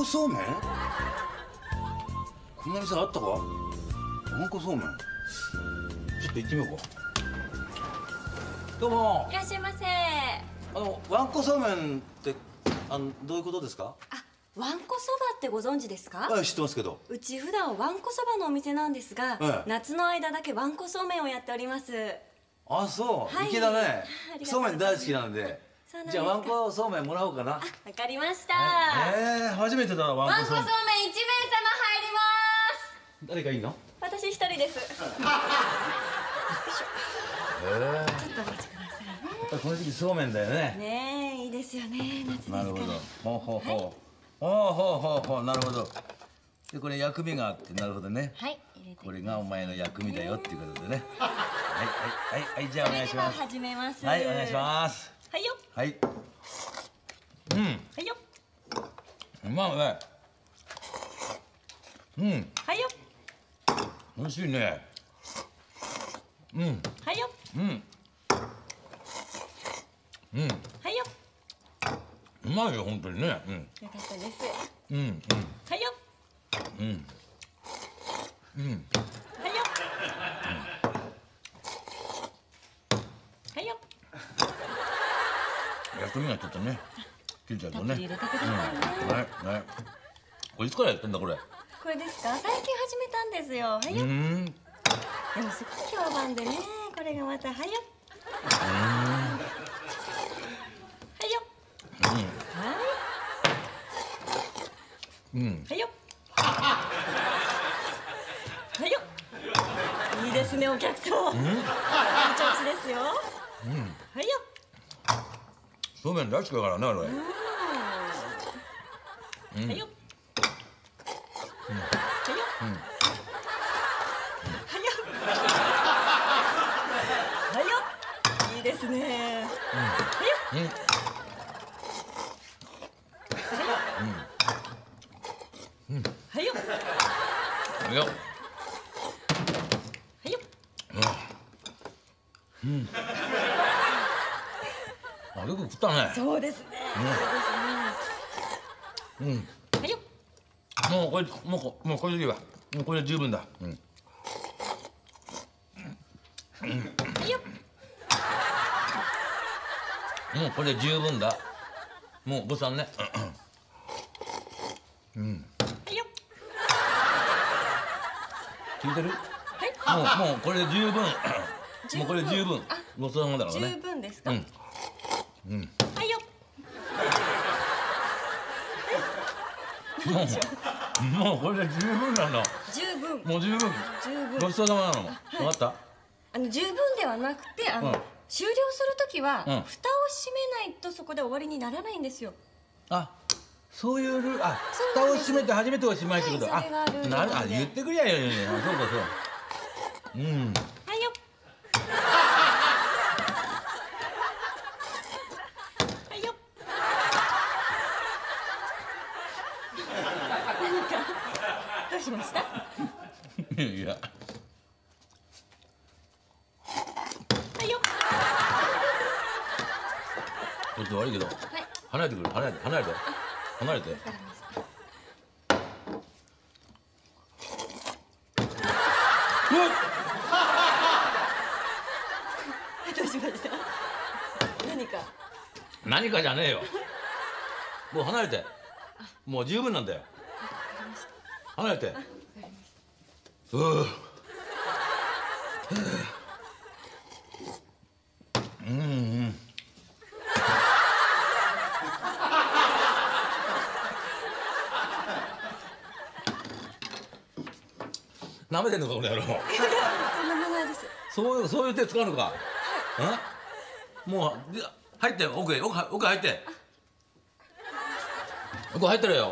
そうめん。こんな店あったか。わんこそうめん。ちょっと行ってみようか。どうも。 いらっしゃいませ。 わんこそうめんってどういうことですか。 わんこそばってご存知ですか。 知ってますけど。 うち普段わんこそばのお店なんですが、夏の間だけわんこそうめんをやっております。 あ、そう、粋だね。そうめん大好きなんで。じゃあわんこそうめんもらおうかな。わかりました。 初めてだな、わんこそうめん。 わんこそうめん1名様入ります。 誰かいいの。 私一人です。ちょっとお待ちくださいね。 この時期そうめんだよね。 ねえ、いいですよね、夏ですから。 なるほど。ほうほうほう。ほうほうほう、なるほど。で、これ薬味があって、なるほどね。 はい、 これがお前の薬味だよっていうことでね。はい、じゃあお願いします。 それでは始めます。 はい、お願いします。 はいよ。 はい。 はいよ。 うまいね。 はいよ。 美味しいね。 はいよ。はいよ。 うまいよ、本当にね。よかったです。はいよ。はいよ。はいよ。 薬味がちょっとね、切れちゃうとね。 たっぷり入れてくださいね。 はい。これいつからやってんだ、これ。 これですか。最近始めたんですよ。はいよ。でもすごく評判でね、これがまた、はいよ。はいよ。はいよ。はいよ。いいですね、お客さん。いい調子ですよ。はいよ。 そうめん大好きだからね、俺。 はいよ。はいよ。はいよ。いいですね。はいよ。はいよ。 はいよ。 はいよ。 よく食ったね。 そうですね。はいよ。 もうこれでいいわ。もうこれで十分だ。 はいよ。 もうこれで十分だ。もうごさんね。 はいよ。 聞いてる？ はい。 もうこれで十分。もうこれで十分。ごちそうさまだからね。 十分ですか。はいよ。 もうこれで十分なの。 十分。 もう十分。ごちそうさまなの。わかった？ 十分ではなくて、終了するときは蓋を閉めないとそこで終わりにならないんですよ。 あ、そういうルール。あ、蓋を閉めて初めておしまいってこと。 それがルールなので。 言ってくりゃいいよね。そうかそう。 はいよ。はいよ。何かどうしました？ いや。 はいよ。 ちょっと悪いけど、離れてくる。離れて。離れて。 どうしました？何か。 何かじゃねえよ。もう離れて。もう十分なんだよ。離れて。舐めてんのかこの野郎。 とんでもないです。 そういう手使うのか。もう入って奥入って。奥入ってるよ。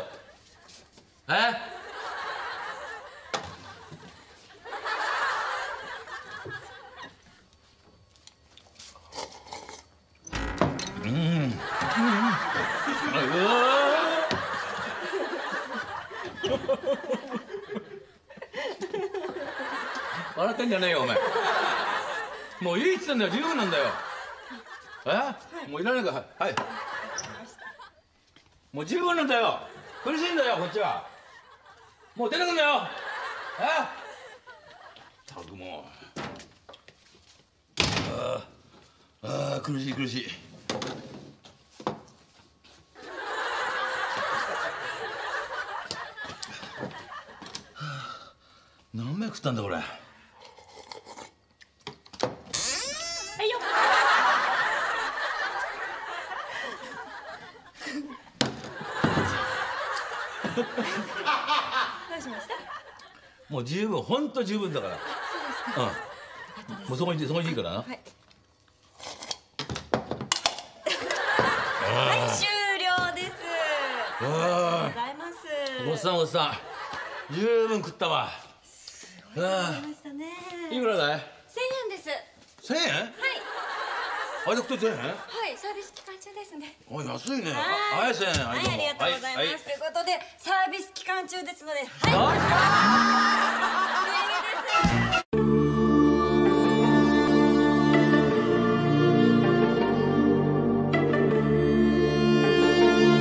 笑ってんじゃねえよお前。もういいっつってんだよ。十分なんだよ。もういらないから。はい。もう十分なんだよ。 苦しいんだよこっちは。もう出てくんなよ。ったくもう。苦しい苦しい。何枚食ったんだこれ。 はいよ。どうしました？ もう十分、本当十分だから。 そうですか。 もうそこにいいからな。 はい。はい、終了です。ありがとうございます。 おっさんおっさん、十分食ったわ。 すごい食べましたね。 いくらだい？ 1000円です。 1000円？ はい。 あれで食って1000円？ はい、サービス期間中ですね。 あ、安いね。 はい、 1000円。 はい、ありがとうございます。ということで、サービス期間中ですので、はい。お土産です。